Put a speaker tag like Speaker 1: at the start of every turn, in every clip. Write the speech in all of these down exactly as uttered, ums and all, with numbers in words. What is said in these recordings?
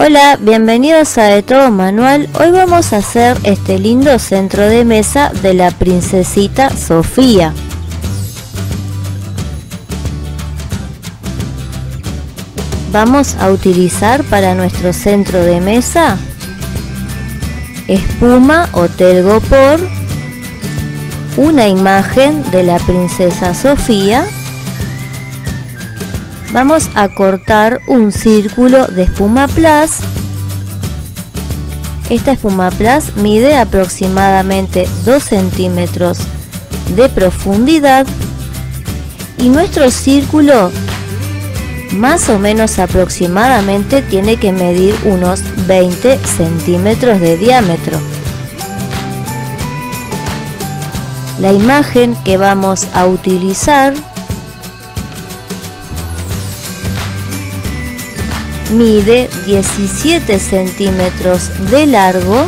Speaker 1: Hola, bienvenidos a De Todo Manual. Hoy vamos a hacer este lindo centro de mesa de la princesita Sofía. Vamos a utilizar para nuestro centro de mesa espuma Hotel Gopor, una imagen de la princesa Sofía. Vamos a cortar un círculo de espuma plus. Esta espuma plus mide aproximadamente dos centímetros de profundidad y nuestro círculo más o menos aproximadamente tiene que medir unos veinte centímetros de diámetro. La imagen que vamos a utilizar mide diecisiete centímetros de largo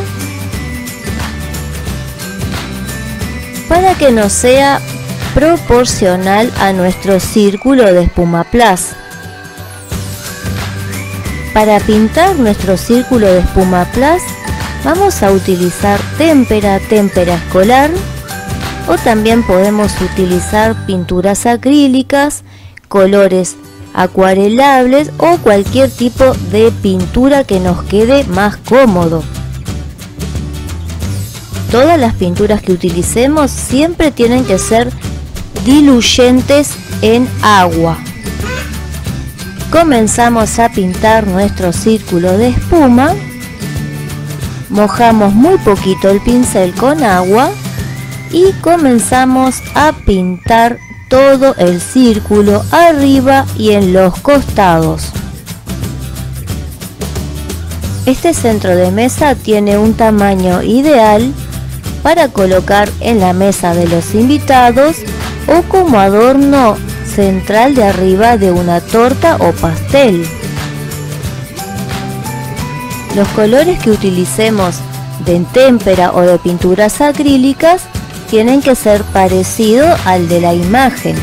Speaker 1: para que nos sea proporcional a nuestro círculo de espuma plus. Para pintar nuestro círculo de espuma plus vamos a utilizar témpera, témpera escolar, o también podemos utilizar pinturas acrílicas, colores acuarelables o cualquier tipo de pintura que nos quede más cómodo. Todas las pinturas que utilicemos siempre tienen que ser diluyentes en agua. Comenzamos a pintar nuestro círculo de espuma. Mojamos muy poquito el pincel con agua y comenzamos a pintar todo el círculo arriba y en los costados. Este centro de mesa tiene un tamaño ideal para colocar en la mesa de los invitados o como adorno central de arriba de una torta o pastel. Los colores que utilicemos de témpera o de pinturas acrílicas tienen que ser parecidos al de la imagen.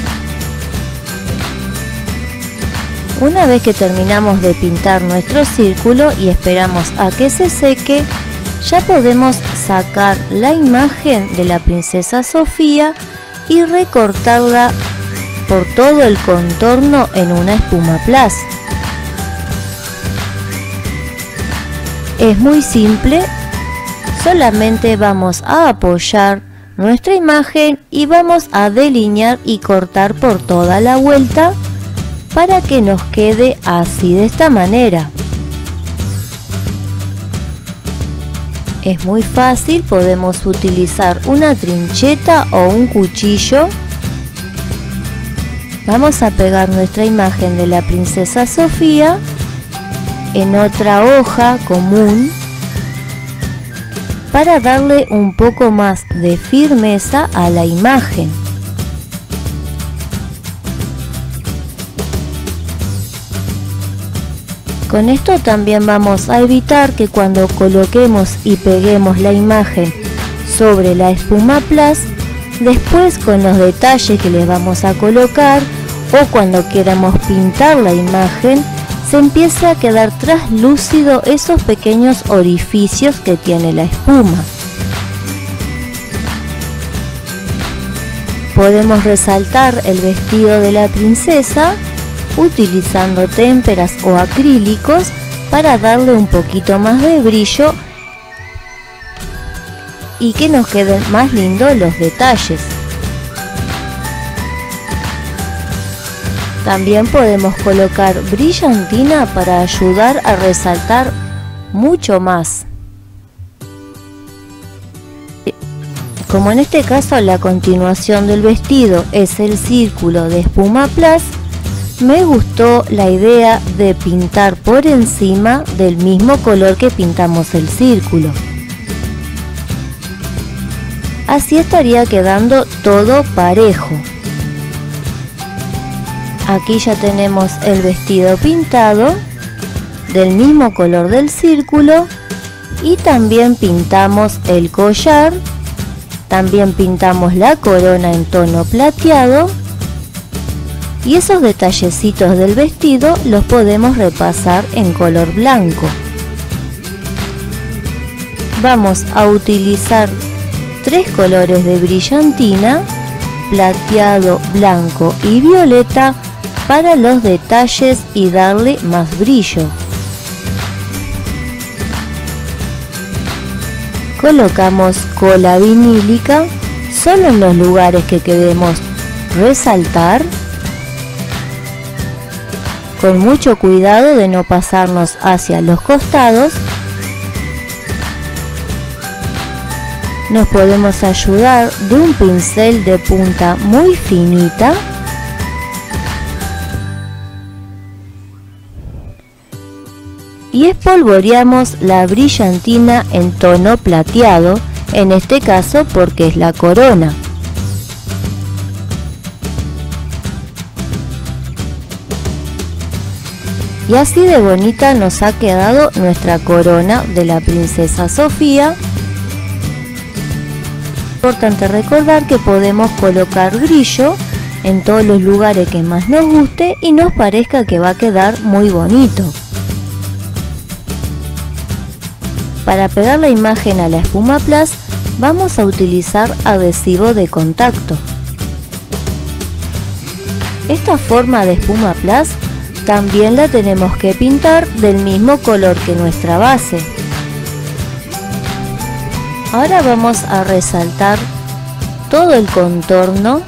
Speaker 1: Una vez que terminamos de pintar nuestro círculo y esperamos a que se seque, ya podemos sacar la imagen de la princesa Sofía y recortarla por todo el contorno en una espuma plus. Es muy simple, solamente vamos a apoyar nuestra imagen y vamos a delinear y cortar por toda la vuelta para que nos quede así, de esta manera. Es muy fácil, podemos utilizar una trincheta o un cuchillo. Vamos a pegar nuestra imagen de la princesa Sofía en otra hoja común para darle un poco más de firmeza a la imagen. Con esto también vamos a evitar que cuando coloquemos y peguemos la imagen sobre la espuma plus, después con los detalles que les vamos a colocar o cuando queramos pintar la imagen, se empieza a quedar traslúcido esos pequeños orificios que tiene la espuma. Podemos resaltar el vestido de la princesa utilizando témperas o acrílicos para darle un poquito más de brillo y que nos queden más lindos los detalles. También podemos colocar brillantina para ayudar a resaltar mucho más. Como en este caso la continuación del vestido es el círculo de espuma plus, me gustó la idea de pintar por encima del mismo color que pintamos el círculo. Así estaría quedando todo parejo. Aquí ya tenemos el vestido pintado del mismo color del círculo y también pintamos el collar, también pintamos la corona en tono plateado y y esos detallecitos del vestido los podemos repasar en color blanco. vamos a utilizar tres colores de brillantina, plateado, blanco y violeta, para los detalles y darle más brillo. Colocamos cola vinílica solo en los lugares que queremos resaltar, con mucho cuidado de no pasarnos hacia los costados. Nos podemos ayudar de un pincel de punta muy finita y espolvoreamos la brillantina en tono plateado, en este caso porque es la corona. Y así de bonita nos ha quedado nuestra corona de la princesa Sofía. Importante recordar que podemos colocar brillo en todos los lugares que más nos guste y nos parezca que va a quedar muy bonito. Para pegar la imagen a la espuma plus vamos a utilizar adhesivo de contacto. Esta forma de espuma plus también la tenemos que pintar del mismo color que nuestra base. Ahora vamos a resaltar todo el contorno.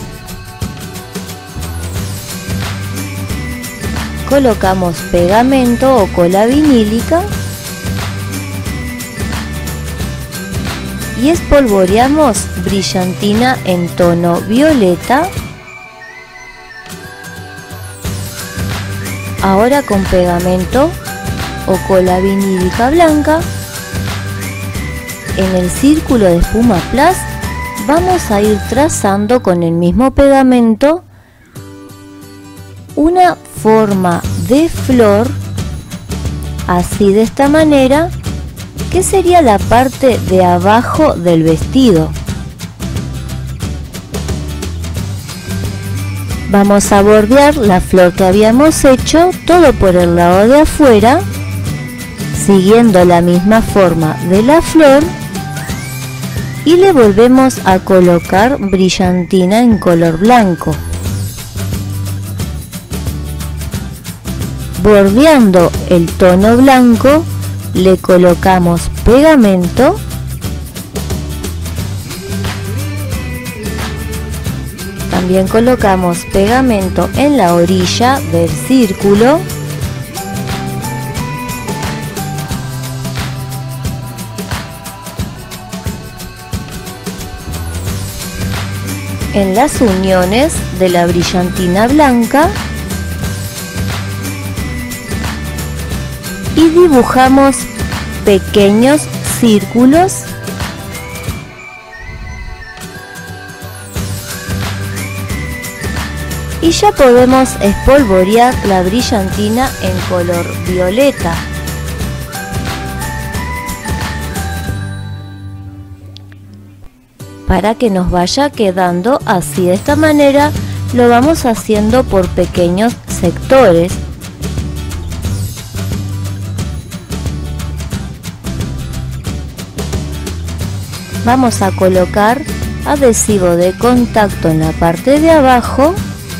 Speaker 1: Colocamos pegamento o cola vinílica y espolvoreamos brillantina en tono violeta. Ahora con pegamento o cola vinílica blanca, en el círculo de espuma plus vamos a ir trazando con el mismo pegamento una forma de flor, así de esta manera, que sería la parte de abajo del vestido. Vamos a bordear la flor que habíamos hecho todo por el lado de afuera, siguiendo la misma forma de la flor, y le volvemos a colocar brillantina en color blanco. Bordeando el tono blanco, le colocamos pegamento También colocamos pegamento en la orilla del círculo. En las uniones de la brillantina blanca y dibujamos pequeños círculos y ya podemos espolvorear la brillantina en color violeta. Para que nos vaya quedando así, de esta manera lo vamos haciendo por pequeños sectores. Vamos a colocar adhesivo de contacto en la parte de abajo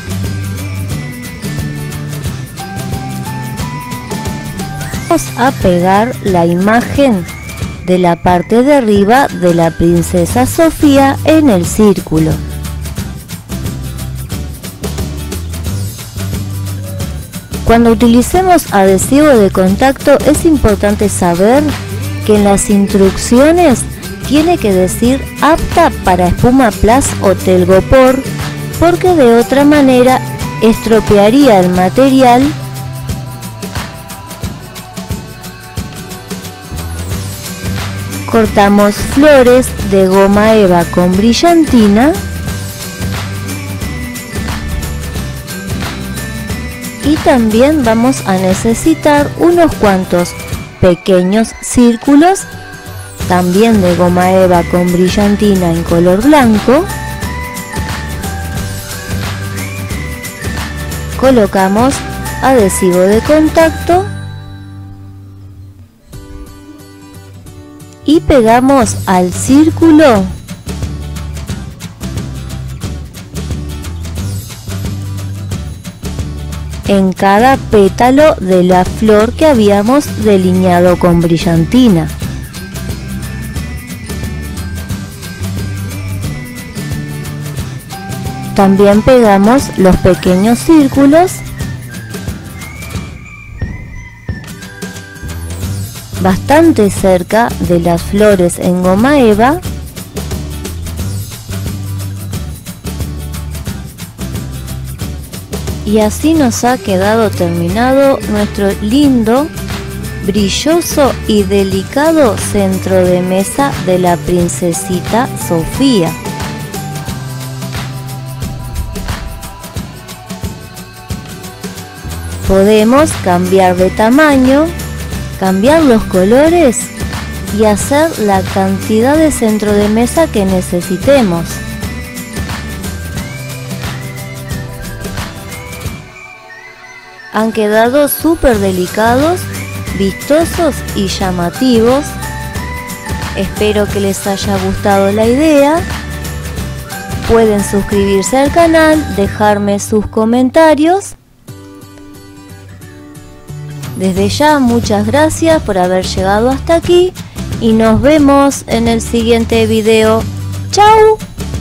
Speaker 1: vamos a pegar la imagen de la parte de arriba de la princesa Sofía en el círculo. Cuando utilicemos adhesivo de contacto es importante saber que en las instrucciones tiene que decir apta para espuma plus o telgopor, porque de otra manera estropearía el material. Cortamos flores de goma eva con brillantina y también vamos a necesitar unos cuantos pequeños círculos también de goma eva con brillantina en color blanco. Colocamos adhesivo de contacto y pegamos al círculo en cada pétalo de la flor que habíamos delineado con brillantina. También pegamos los pequeños círculos bastante cerca de las flores en goma eva y así nos ha quedado terminado nuestro lindo, brilloso y delicado centro de mesa de la princesita Sofía. Podemos cambiar de tamaño, cambiar los colores y hacer la cantidad de centro de mesa que necesitemos. Han quedado súper delicados, vistosos y llamativos. Espero que les haya gustado la idea. Pueden suscribirse al canal, dejarme sus comentarios. Desde ya, muchas gracias por haber llegado hasta aquí y nos vemos en el siguiente video. ¡Chao!